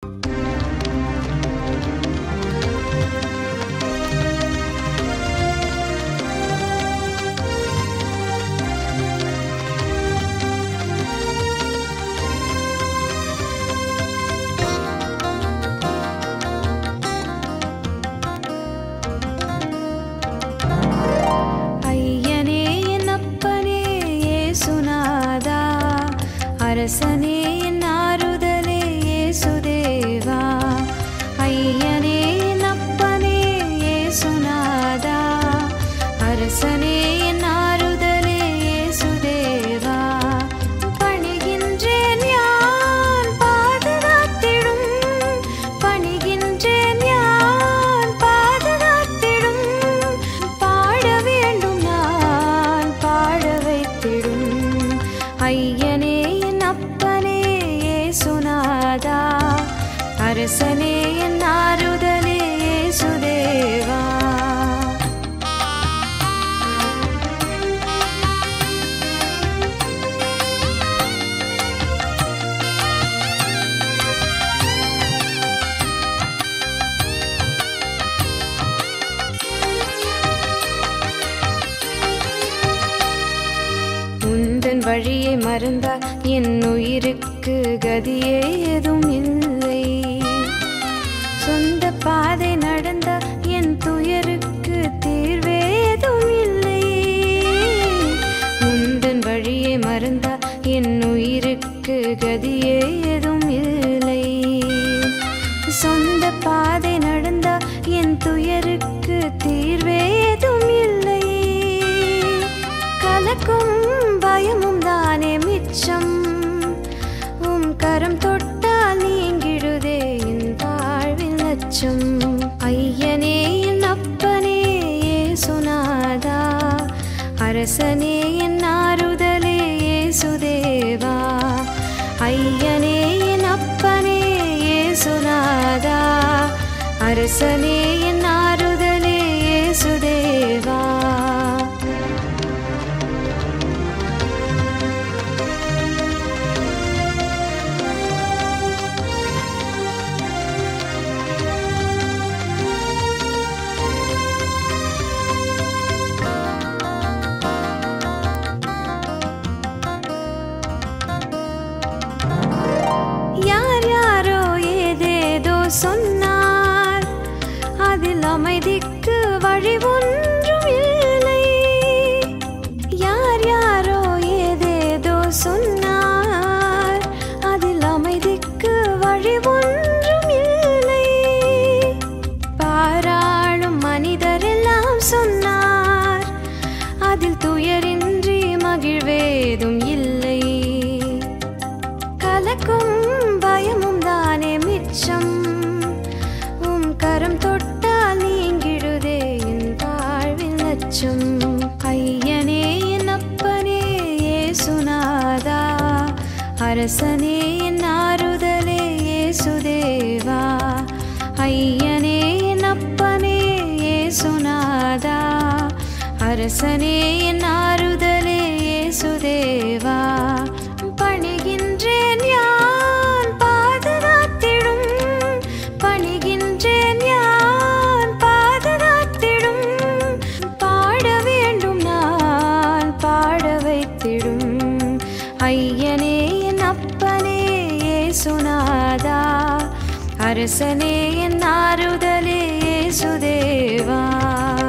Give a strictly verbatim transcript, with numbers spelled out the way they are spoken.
அரசனே என் ஆறுதலே இயேசுதேவா, ஐயனே என் அப்பனே இயேசுநாதா, அரசனே என் ஆறுதலே இயேசுதேவா, பணிகின்றேன் யான் பாதுகாத்திடும், பணிகின்றேன் யான் பாதுகாத்திடும், பாட வேண்டும் நான் பாட வைத்திடும், ஐயனே சுனாதா, அரசனே என் ஆறுதலே இயேசுதேவா. உந்தன் வழியை மறந்தால் என் உயிருக்கு கதியே ஏதும் இல்லை, சொந்த பாதை நடந்த என் துயருக்கு தீர்வேதும் இல்லை, உந்தன் வழியை மறந்தால் என் உயிருக்கு கதியே ஏதும் இல்லை, சொந்த பாதை நடந்த என் துயருக்கு தீர்வேதும் இல்லை, கலக்கும் பயமும் தானே மிச்சம், உம் கரம் தொட்டால் நீங்கிடுதே என் தாழ்வில் அச்சம், ஐயனே என் அப்பனே இயேசுநாதா, அரசனே என் ஆறுதலே இயேசுதேவா, ஐயனே என் அப்பனே இயேசுநாதா, அரசனே என் ஆறுதலே இயேசுதேவா. சொன்னார் அதில் அமைதிக்கு வழி ஒன்றும் இல்லை, யார் யாரோ ஏதேதோ சொன்னார் அதில் அமைதிக்கு வழி ஒன்றும் இல்லை, பாராளும் மனிதரெல்லாம் சொன்னார் அதில் துயரின்றி மகிழ்வேதும் இல்லை, கலக்கும் பயமும் தானே மிச்சம், கரம் தொட்டால் நீங்கிடுதே என் தாழ்வில் அச்சம், ஐயனே என் அப்பனே இயேசுநாதா, அரசனே என் ஆறுதலே இயேசுதேவா, ஐயனே என் அப்பனே இயேசுநாதா, அரசனே என் ஆறுதலே இயேசுதேவா, பணிகின்றேன் யான் பாதுகாத்திடும், பணிகின்றேன் யான் பாதுகாத்திடும், பாட வேண்டும் நான் பாட வைத்திடும், ஐயனே என் அப்பனே இயேசுநாதா, அரசனே என் ஆறுதலே இயேசுதேவா.